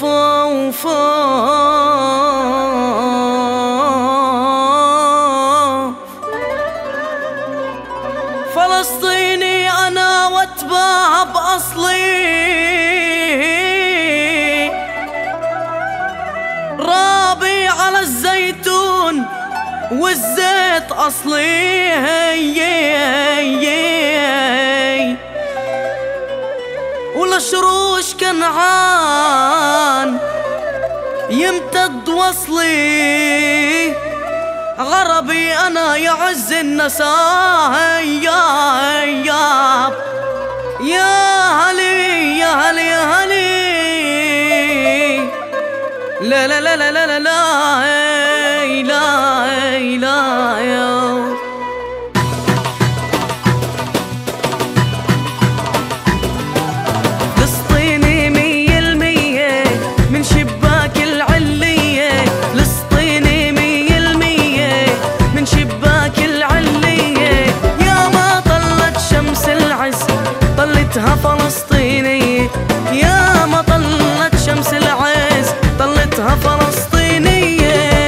وفا فلسطيني أنا واتباع بأصلي، رابي على الزيتون والزيت أصلي، ولشروش كنعان يمتد وصلي، عربي أنا يعز النساء، يا هلي يا هلي يا هلي، لا لا لا لا لا لا لا فلسطيني 100% من شباك العلية، فلسطيني 100% من شباك العلية، يا ما طلت شمس العز طلتها فلسطينية، يا ما طلت شمس العز طلتها فلسطينية.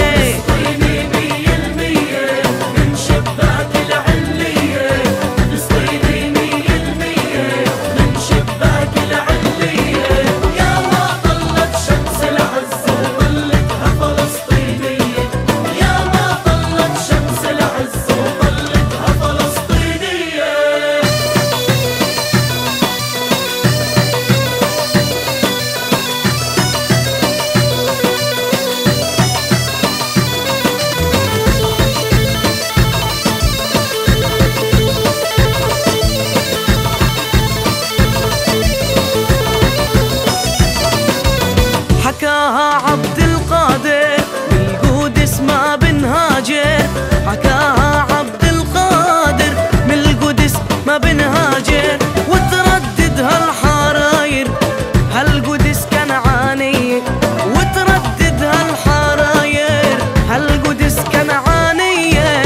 حكاها عبد القادر بالقدس ما بنهاجر، حكاها عبد القادر من القدس ما بنهاجر، وترددها الحراير هالقدس كنعانية، وترددها الحراير هالقدس كنعانية.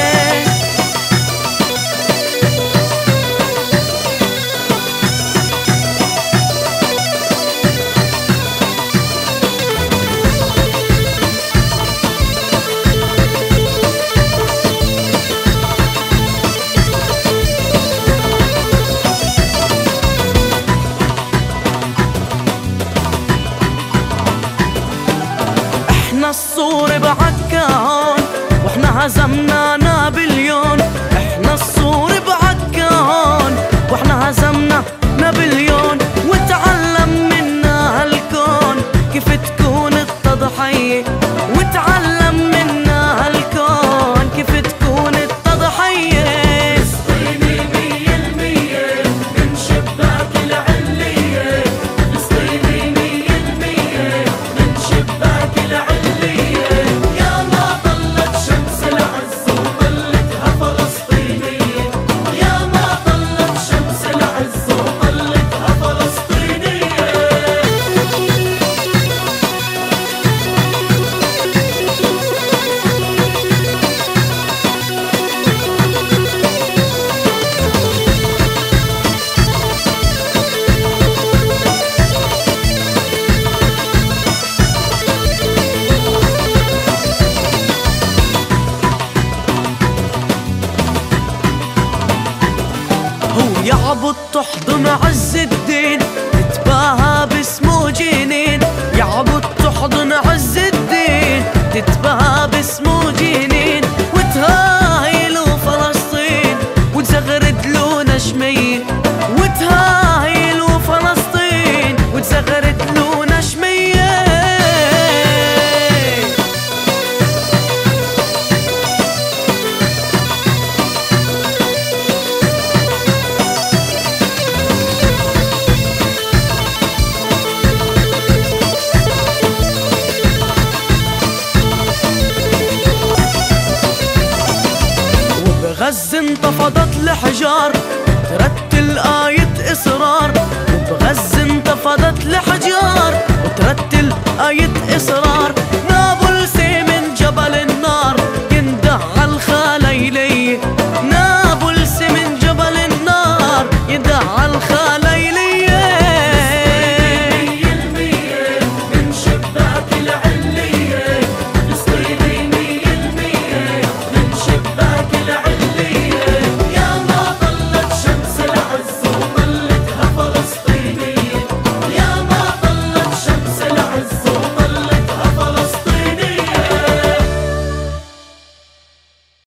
احنا الصور بعكاهون واحنا هزمنا نابليون، احنا الصور بعكاهون واحنا هزمنا نابليون، وتعلم منا هالكون كيف تكون التضحية، وتعلم منا هالكون كيف تكون التضحية. فلسطيني 100% من شباك العلية، فلسطيني 100% من شباك العلية، يا ما طلت شمس العز وطلتها فلسطينية، يا ما طلت شمس العز وطلتها فلسطينية. هو يعبد تحضن عز الدين تتباهى باسمه جنين، يعبد تحضن عز الدين تتباهى باسمه جنين، وتهايلوا فلسطين وتزغرد له نشمية، وتهايلوا فلسطين وتزغرد له نشمية. وبغزة انتفضت الحجار ترتل آية إصرار، وبغزة انتفضت الحجار وترتل آية إصرار،